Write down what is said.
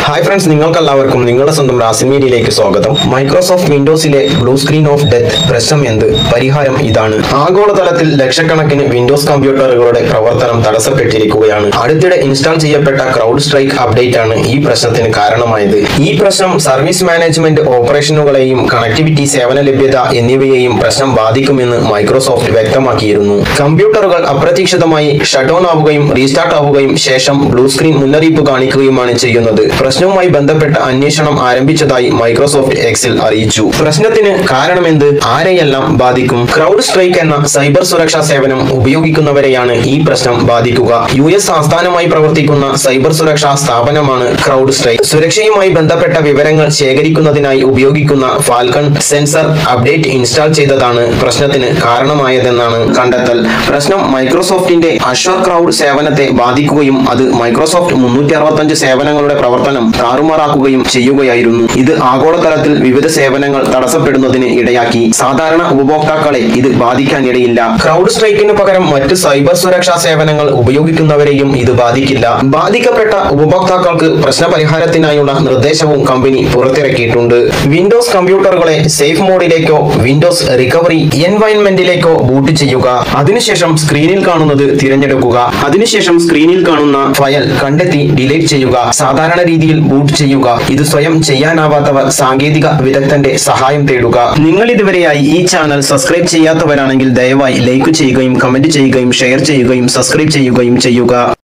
Hi friends, നിങ്ങൾക്കെല്ലാവർക്കും നിങ്ങളുടെ സ്വന്തം റാസിൻ മീഡിയയിലേക്ക് സ്വാഗതം. മൈക്രോസോഫ്റ്റ് വിൻഡോസിലെ ബ്ലൂ സ്ക്രീൻ ഓഫ് ഡെത്ത് പ്രശ്നം എന്ത്? പരിഹാരം ഇതാണ്. ആഗോളതലത്തിൽ ലക്ഷക്കണക്കിന് വിൻഡോസ് കമ്പ്യൂട്ടറുകളുടെ പ്രവർത്തനം തടസ്സപ്പെട്ടിരിക്കുകയാണ്. അടുത്തിടെ ഇൻസ്റ്റാൾ ചെയ്യപ്പെട്ട ക്രൗഡ് സ്ട്രൈക്ക് അപ്ഡേറ്റ് ആണ് ഈ പ്രശ്നത്തിന് കാരണമായത്. ഈ പ്രശ്നം സർവീസ് മാനേജ്മെന്റ് ഓപ്പറേഷനുകളെയും കണക്ടിവിറ്റി, സേവന ലഭ്യത എന്നിവയെയും പ്രശ്നം ബാധിക്കുമെന്ന് മൈക്രോസോഫ്റ്റ് വ്യക്തമാക്കിയിരുന്നു. കമ്പ്യൂട്ടറുകൾ അപ്രതീക്ഷിതമായി ഷട്ട് ഡൗൺ ആവുകയും റീസ്റ്റാർട്ട് ആവുകയും ശേഷം ബ്ലൂ സ്ക്രീൻ മുന്നറിയിപ്പ് കാണിക്കുകയുമാണ് ചെയ്യുന്നത്. പ്രശ്നവുമായി ബന്ധപ്പെട്ട അന്വേഷണം ആരംഭിച്ചതായി മൈക്രോസോഫ്റ്റ് എക്സിൽ അറിയിച്ചു. പ്രശ്നത്തിന് കാരണമെന്ത്? ആരെയെല്ലാം ബാധിക്കും? ക്രൗഡ് സ്ട്രൈക്ക് എന്ന സൈബർ സുരക്ഷാ സേവനം ഉപയോഗിക്കുന്നവരെയാണ് ഈ പ്രശ്നം ബാധിക്കുക. US ആസ്ഥാനമായി പ്രവർത്തിക്കുന്ന സൈബർ സുരക്ഷാ സ്ഥാപനമാണ് ക്രൗഡ് സ്ട്രൈക്ക്. സുരക്ഷയുമായി ബന്ധപ്പെട്ട വിവരങ്ങൾ ശേഖരിക്കുന്നതിനായി ഉപയോഗിക്കുന്ന ഫാൽക്കൺ സെൻസർ അപ്ഡേറ്റ് ഇൻസ്റ്റാൾ ചെയ്തതാണ് പ്രശ്നത്തിന് കാരണമായതെന്നാണ് കണ്ടെത്തൽ. പ്രശ്നം മൈക്രോസോഫ്റ്റിന്റെ അഷ്വർ ക്രൗഡ് സേവനത്തെ ബാധിക്കുകയും അത് മൈക്രോസോഫ്റ്റ് 365 സേവനങ്ങളുടെ പ്രവർത്തനം താറുമാറാക്കുകയും ചെയ്യുകയായിരുന്നു. ഇത് ആഗോളതലത്തിൽ വിവിധ സേവനങ്ങൾ തടസ്സപ്പെടുന്നതിന് ഇടയാക്കി. സാധാരണ ഉപഭോക്താക്കളെ ഇത് ബാധിക്കാനിടയില്ല. ക്രൗഡ് സ്ട്രൈക്കിന് പകരം മറ്റ് സൈബർ സുരക്ഷാ സേവനങ്ങൾ ഉപയോഗിക്കുന്നവരെയും ഇത് ബാധിക്കില്ല. ബാധിക്കപ്പെട്ട ഉപഭോക്താക്കൾക്ക് പ്രശ്നപരിഹാരത്തിനായുള്ള നിർദ്ദേശവും കമ്പനി പുറത്തിറക്കിയിട്ടുണ്ട്. വിൻഡോസ് കമ്പ്യൂട്ടറുകളെ സേഫ് മോഡിലേക്കോ വിൻഡോസ് റിക്കവറി എൻവയൺമെന്റിലേക്കോ ബൂട്ട് ചെയ്യുക. അതിനുശേഷം സ്ക്രീനിൽ കാണുന്നത് തിരഞ്ഞെടുക്കുക. അതിനുശേഷം സ്ക്രീനിൽ കാണുന്ന ഫയൽ കണ്ടെത്തി ഡിലീറ്റ് ചെയ്യുക. സാധാരണ രീതിയിൽ ബൂട്ട് ചെയ്യുക. ഇത് സ്വയം ചെയ്യാനാവാത്തവർ സാങ്കേതിക വിദഗ്ധന്റെ സഹായം തേടുക. നിങ്ങൾ ഇതുവരെയായി ഈ ചാനൽ സബ്സ്ക്രൈബ് ചെയ്യാത്തവരാണെങ്കിൽ ദയവായി ലൈക്ക് ചെയ്യുകയും കമന്റ് ചെയ്യുകയും ഷെയർ ചെയ്യുകയും സബ്സ്ക്രൈബ് ചെയ്യുകയും ചെയ്യുക.